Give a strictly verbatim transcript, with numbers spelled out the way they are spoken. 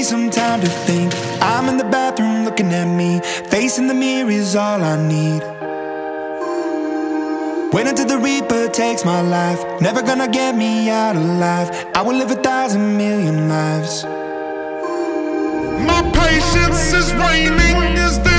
me some time to think. I'm in the bathroom looking at me. Facing the mirror is all I need. Wait until the Reaper takes my life. Never gonna get me out alive. I will live a thousand million lives. My patience is waning. Is